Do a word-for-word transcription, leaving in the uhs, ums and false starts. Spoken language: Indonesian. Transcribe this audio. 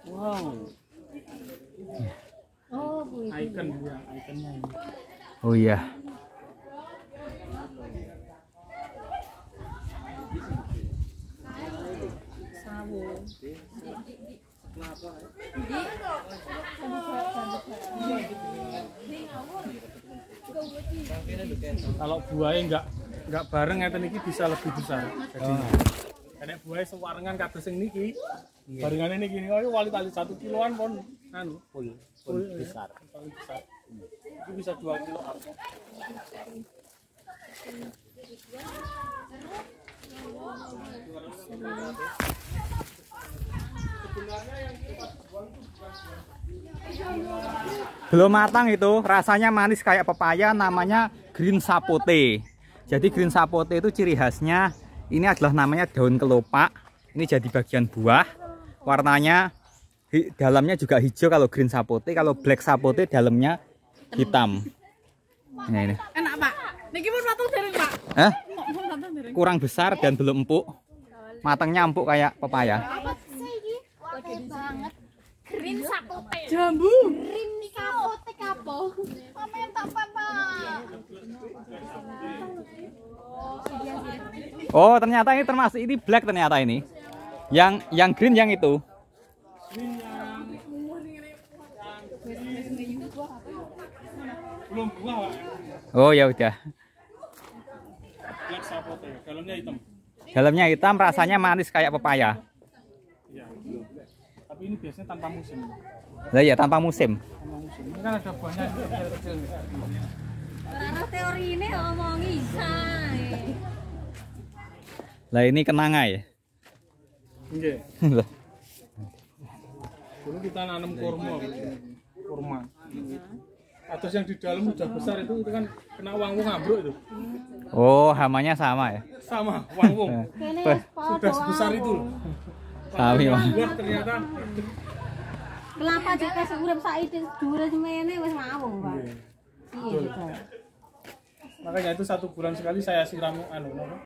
Wow. Oh, Bu. Icon ya, ikonnya ini. Oh iya. Sawo. Kalau buahnya enggak enggak bareng ngeten iki bisa lebih besar. Jadi Oh. nek buahnya sewarengan kados sing niki, barengane niki niku wali kali satu kiloan pun anu Full, full besar. Paling besar. Itu bisa dua kilo. Belum matang itu, rasanya manis kayak pepaya, namanya green sapote. Jadi green sapote itu ciri khasnya, ini adalah namanya daun kelopak. Ini jadi bagian buah, warnanya hi, dalamnya juga hijau kalau green sapote, kalau black sapote dalamnya hitam. Nah, ini. Enak, Pak. Niki pun matang dereng, Pak. Eh? Pun matang dereng. Kurang besar dan belum empuk. Matangnya empuk kayak pepaya. Apa sih ini? Oke banget. Green sapote. Jambu. Green nih kapote kapo. Pamen tak apa. Oh, ternyata ini termasuk ini black ternyata ini. Yang yang green yang itu. Belum buah, Pak. Oh ya udah. Black sapote, dalamnya hitam. Dalamnya hitam, rasanya manis kayak pepaya. Iya. Tapi ini biasanya tanpa musim. Lah ya tanpa musim. Tanpa musim. Ini kan ada buahnya kecil-kecil nih. Karena teori ini ngomong bisa. Lah ini kenanga ya. Nggih. Dulu kita nanam kurma, kurma. Atas yang di dalam udah besar itu, itu kan kena wangwung ambruk itu. Oh, hamanya sama ya. Sama wangwung. Wah, Sudah sebesar itu. sami Mas. Buah ternyata. Kelapa juga urip saiki dhuwure semene wis mawung, Pak. Iya, Makanya itu satu bulan sekali saya siram anu.